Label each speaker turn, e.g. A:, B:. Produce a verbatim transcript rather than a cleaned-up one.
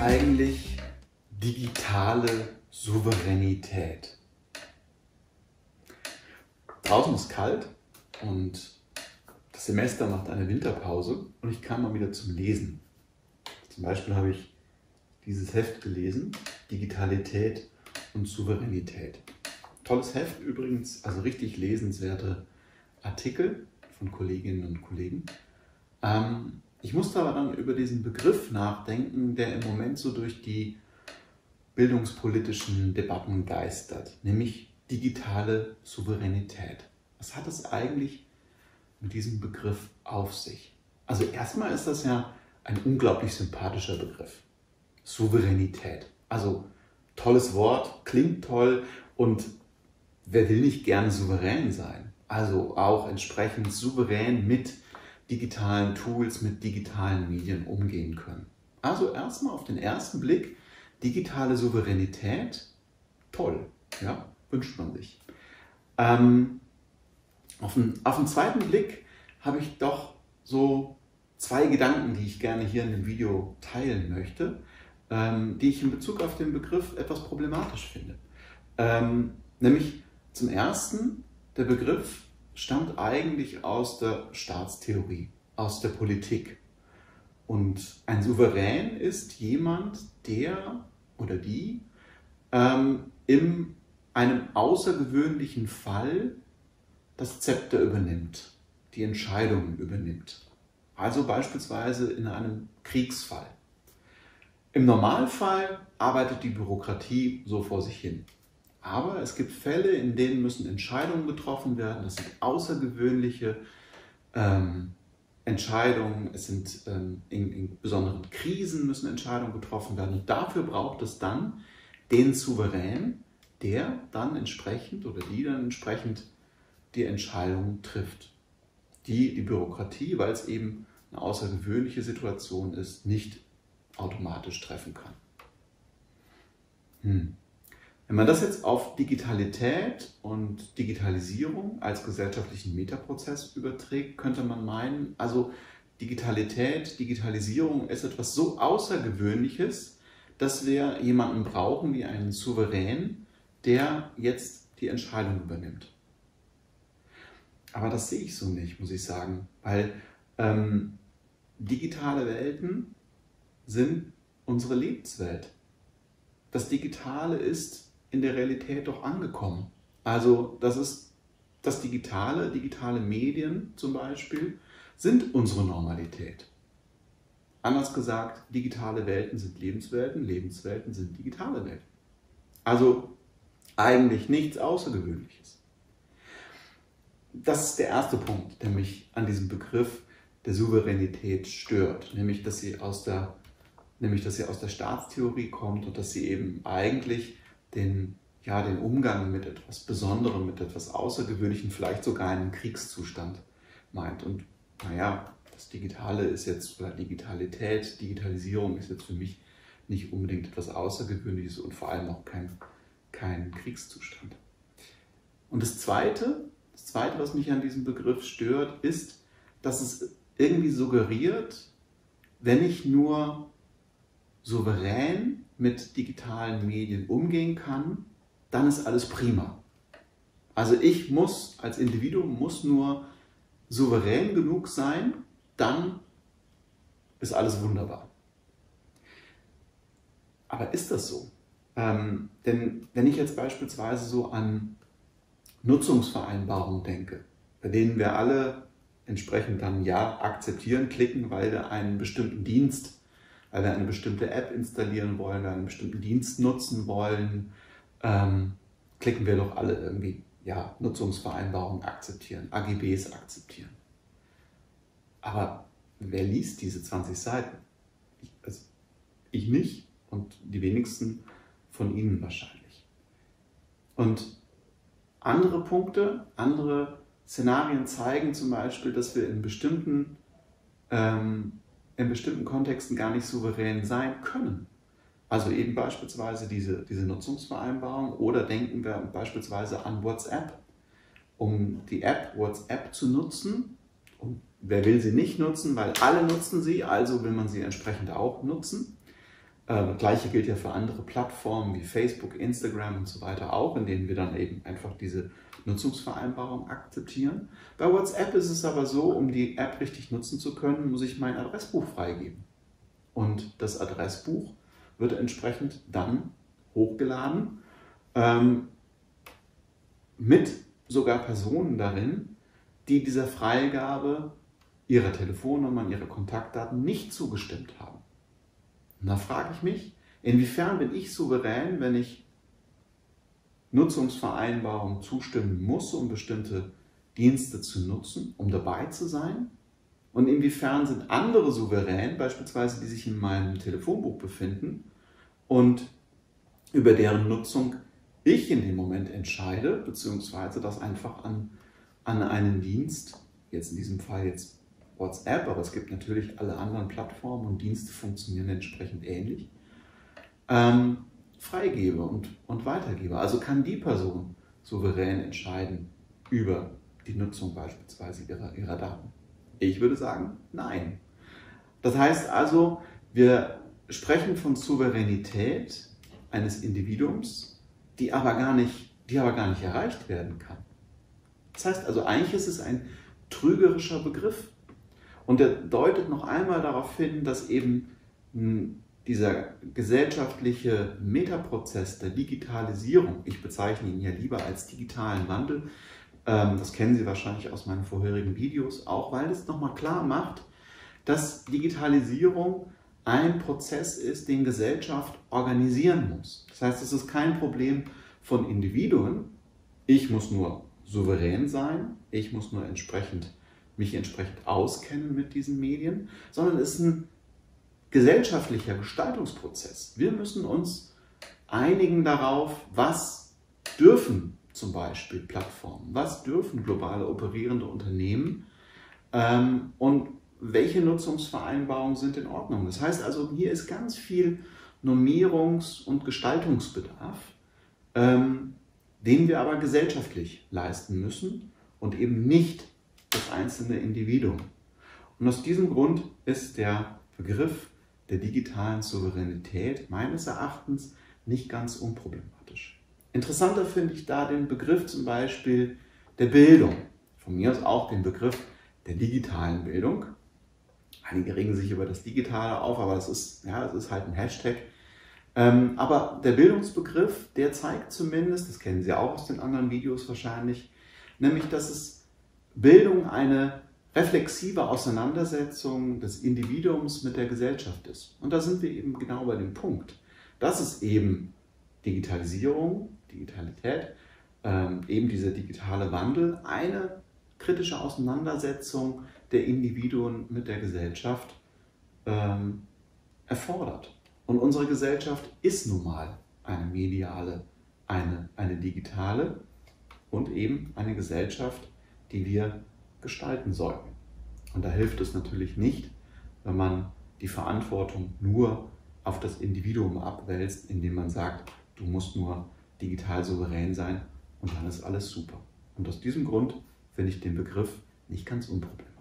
A: eigentlich digitale Souveränität? Draußen ist kalt und das Semester macht eine Winterpause und ich kam mal wieder zum Lesen. Zum Beispiel habe ich dieses Heft gelesen, Digitalität und Souveränität. Tolles Heft übrigens, also richtig lesenswerte Artikel von Kolleginnen und Kollegen. Ähm, ich musste aber dann über diesen Begriff nachdenken, der im Moment so durch die bildungspolitischen Debatten geistert, nämlich digitale Souveränität. Was hat es eigentlich mit diesem Begriff auf sich? Also erstmal ist das ja ein unglaublich sympathischer Begriff. Souveränität. Also tolles Wort, klingt toll und wer will nicht gerne souverän sein? Also auch entsprechend souverän mit digitalen Tools, mit digitalen Medien umgehen können. Also erstmal auf den ersten Blick digitale Souveränität, toll, ja, wünscht man sich. Ähm, auf, den, auf den zweiten Blick habe ich doch so zwei Gedanken, die ich gerne hier in dem Video teilen möchte, ähm, die ich in Bezug auf den Begriff etwas problematisch finde. Ähm, nämlich zum ersten, der Begriff stammt eigentlich aus der Staatstheorie, aus der Politik. Und ein Souverän ist jemand, der oder die ähm, in einem außergewöhnlichen Fall das Zepter übernimmt, die Entscheidungen übernimmt. Also beispielsweise in einem Kriegsfall. Im Normalfall arbeitet die Bürokratie so vor sich hin. Aber es gibt Fälle, in denen müssen Entscheidungen getroffen werden. Das sind außergewöhnliche ähm, Entscheidungen. Es sind ähm, in, in besonderen Krisen müssen Entscheidungen getroffen werden. Und dafür braucht es dann den Souverän, der dann entsprechend oder die dann entsprechend die Entscheidungen trifft. Die die Bürokratie, weil es eben eine außergewöhnliche Situation ist, nicht automatisch treffen kann. Hm. Wenn man das jetzt auf Digitalität und Digitalisierung als gesellschaftlichen Metaprozess überträgt, könnte man meinen, also Digitalität, Digitalisierung ist etwas so Außergewöhnliches, dass wir jemanden brauchen wie einen Souverän, der jetzt die Entscheidung übernimmt. Aber das sehe ich so nicht, muss ich sagen, weil ähm, digitale Welten sind unsere Lebenswelt. Das Digitale ist in der Realität doch angekommen. Also das ist das Digitale, digitale Medien zum Beispiel, sind unsere Normalität. Anders gesagt, digitale Welten sind Lebenswelten, Lebenswelten sind digitale Welten. Also eigentlich nichts Außergewöhnliches. Das ist der erste Punkt, der mich an diesem Begriff der Souveränität stört, nämlich dass sie aus der, nämlich, dass sie aus der Staatstheorie kommt und dass sie eben eigentlich den, ja, den Umgang mit etwas Besonderem, mit etwas Außergewöhnlichem, vielleicht sogar einen Kriegszustand meint. Und naja, das Digitale ist jetzt, oder Digitalität, Digitalisierung ist jetzt für mich nicht unbedingt etwas Außergewöhnliches und vor allem auch kein, kein Kriegszustand. Und das Zweite, das Zweite, was mich an diesem Begriff stört, ist, dass es irgendwie suggeriert, wenn ich nur souverän mit digitalen Medien umgehen kann, dann ist alles prima. Also ich muss als Individuum muss nur souverän genug sein, dann ist alles wunderbar. Aber ist das so? Ähm, denn wenn ich jetzt beispielsweise so an Nutzungsvereinbarungen denke, bei denen wir alle entsprechend dann ja akzeptieren, klicken, weil wir einen bestimmten Dienst, weil wir eine bestimmte App installieren wollen, wir einen bestimmten Dienst nutzen wollen, ähm, klicken wir doch alle irgendwie, ja, Nutzungsvereinbarungen akzeptieren, A G Bs akzeptieren. Aber wer liest diese zwanzig Seiten? Ich, also ich nicht und die wenigsten von Ihnen wahrscheinlich. Und andere Punkte, andere Szenarien zeigen zum Beispiel, dass wir in bestimmten, ähm, in bestimmten Kontexten gar nicht souverän sein können. Also eben beispielsweise diese, diese Nutzungsvereinbarung oder denken wir beispielsweise an WhatsApp. Um die App WhatsApp zu nutzen, und wer will sie nicht nutzen, weil alle nutzen sie, also will man sie entsprechend auch nutzen, Äh, das Gleiche gilt ja für andere Plattformen wie Facebook, Instagram und so weiter auch, in denen wir dann eben einfach diese Nutzungsvereinbarung akzeptieren. Bei WhatsApp ist es aber so, um die App richtig nutzen zu können, muss ich mein Adressbuch freigeben. Und das Adressbuch wird entsprechend dann hochgeladen, ähm, mit sogar Personen darin, die dieser Freigabe ihrer Telefonnummern, ihrer Kontaktdaten nicht zugestimmt haben. Und da frage ich mich, inwiefern bin ich souverän, wenn ich Nutzungsvereinbarungen zustimmen muss, um bestimmte Dienste zu nutzen, um dabei zu sein? Und inwiefern sind andere souverän, beispielsweise die sich in meinem Telefonbuch befinden und über deren Nutzung ich in dem Moment entscheide, beziehungsweise das einfach an, an einen Dienst, jetzt in diesem Fall jetzt WhatsApp, aber es gibt natürlich alle anderen Plattformen und Dienste funktionieren entsprechend ähnlich, ähm, freigebe und, und weitergebe. Also kann die Person souverän entscheiden über die Nutzung beispielsweise ihrer, ihrer Daten. Ich würde sagen, nein. Das heißt also, wir sprechen von Souveränität eines Individuums, die aber gar nicht, die aber gar nicht erreicht werden kann. Das heißt also, eigentlich ist es ein trügerischer Begriff. Und er deutet noch einmal darauf hin, dass eben dieser gesellschaftliche Metaprozess der Digitalisierung, ich bezeichne ihn ja lieber als digitalen Wandel, das kennen Sie wahrscheinlich aus meinen vorherigen Videos auch, weil es nochmal klar macht, dass Digitalisierung ein Prozess ist, den Gesellschaft organisieren muss. Das heißt, es ist kein Problem von Individuen. Ich muss nur souverän sein, ich muss nur entsprechend, mich entsprechend auskennen mit diesen Medien, sondern es ist ein gesellschaftlicher Gestaltungsprozess. Wir müssen uns einigen darauf, was dürfen zum Beispiel Plattformen, was dürfen globale operierende Unternehmen ähm, und welche Nutzungsvereinbarungen sind in Ordnung. Das heißt also, hier ist ganz viel Normierungs- und Gestaltungsbedarf, ähm, den wir aber gesellschaftlich leisten müssen und eben nicht das einzelne Individuum. Und aus diesem Grund ist der Begriff der digitalen Souveränität meines Erachtens nicht ganz unproblematisch. Interessanter finde ich da den Begriff zum Beispiel der Bildung. Von mir aus auch den Begriff der digitalen Bildung. Einige regen sich über das Digitale auf, aber das ist, ja, das ist halt ein Hashtag. Ähm, aber der Bildungsbegriff, der zeigt zumindest, das kennen Sie auch aus den anderen Videos wahrscheinlich, nämlich, dass es Bildung eine reflexive Auseinandersetzung des Individuums mit der Gesellschaft ist. Und da sind wir eben genau bei dem Punkt. Das ist eben Digitalisierung, Digitalität, ähm, eben dieser digitale Wandel, eine kritische Auseinandersetzung der Individuen mit der Gesellschaft ähm, erfordert. Und unsere Gesellschaft ist nun mal eine mediale, eine, eine digitale und eben eine Gesellschaft, die wir gestalten sollten. Und da hilft es natürlich nicht, wenn man die Verantwortung nur auf das Individuum abwälzt, indem man sagt, du musst nur digital souverän sein und dann ist alles super. Und aus diesem Grund finde ich den Begriff nicht ganz unproblematisch.